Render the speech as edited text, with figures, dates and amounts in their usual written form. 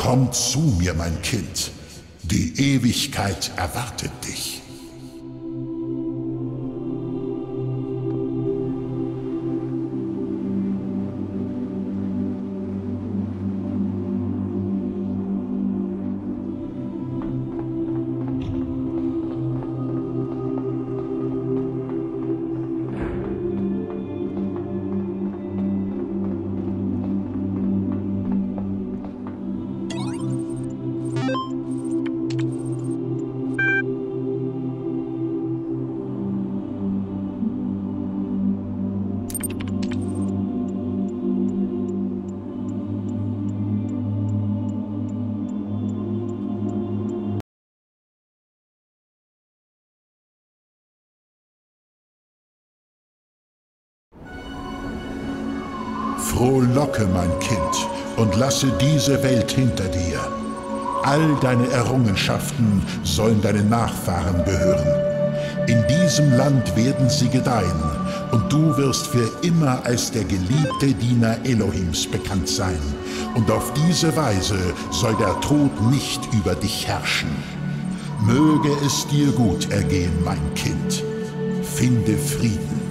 Komm zu mir, mein Kind. Die Ewigkeit erwartet dich. Frohlocke, mein Kind, und lasse diese Welt hinter dir. All deine Errungenschaften sollen deinen Nachfahren gehören. In diesem Land werden sie gedeihen, und du wirst für immer als der geliebte Diener Elohims bekannt sein. Und auf diese Weise soll der Tod nicht über dich herrschen. Möge es dir gut ergehen, mein Kind. Finde Frieden.